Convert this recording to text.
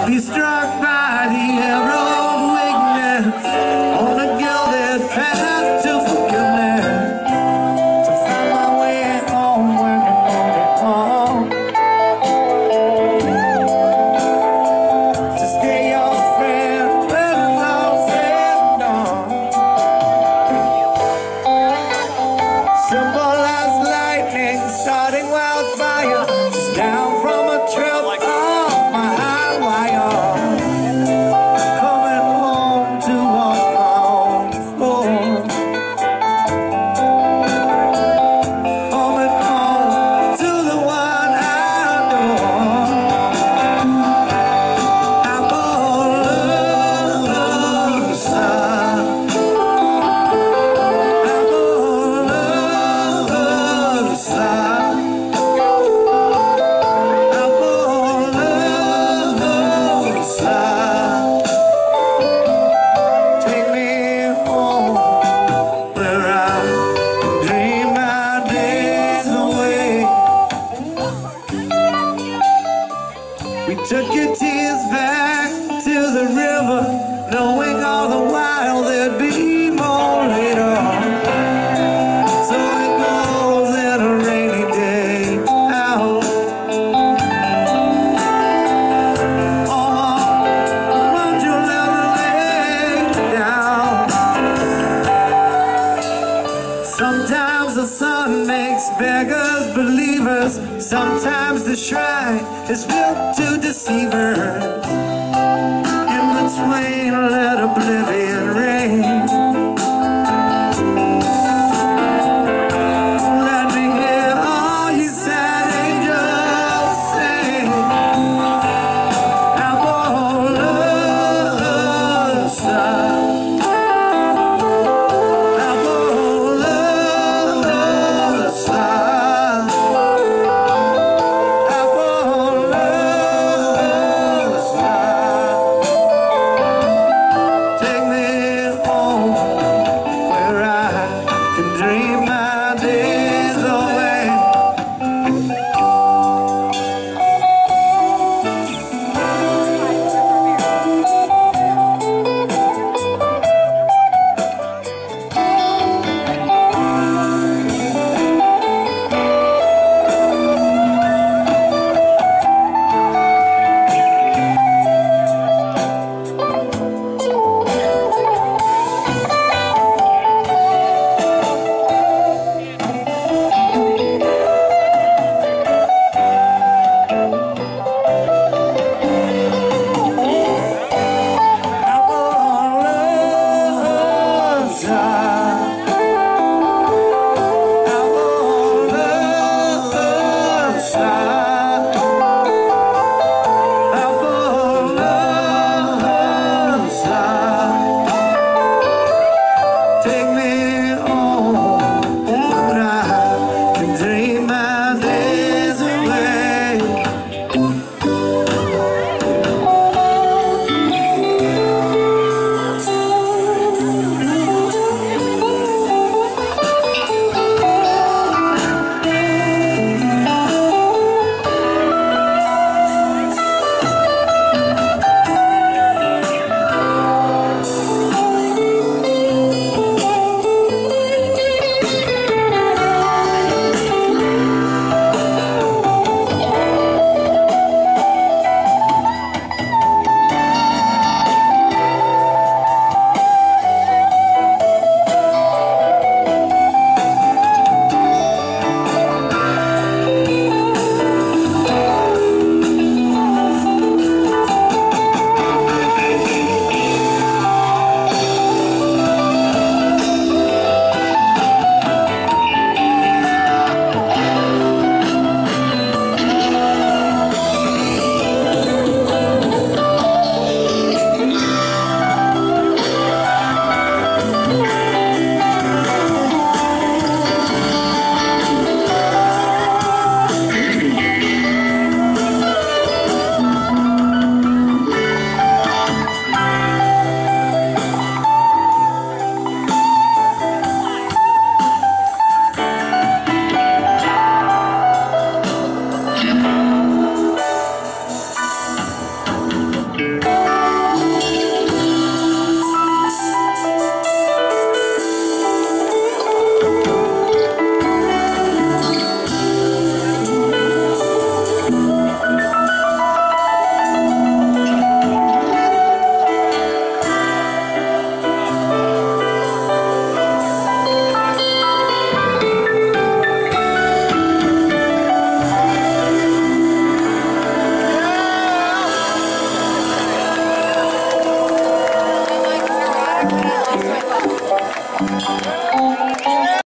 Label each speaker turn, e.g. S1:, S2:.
S1: Be struck by the arrow of weakness on a gilded path to forgiveness, to find my way home when I'm home, to stay your friend when it's all said and done. Simple as lightning starting wildfire, just down from a trip off my high wire, coming home to walk my own floor, coming home to the one I adore. I'm all loser. I'm all loser. Take me home where I can dream my days away. We took your tears back to the river, knowing all the while there'd be more later. So it goes in a rainy day out. Sometimes the sun makes beggars believers. Sometimes the shrine is built to deceivers.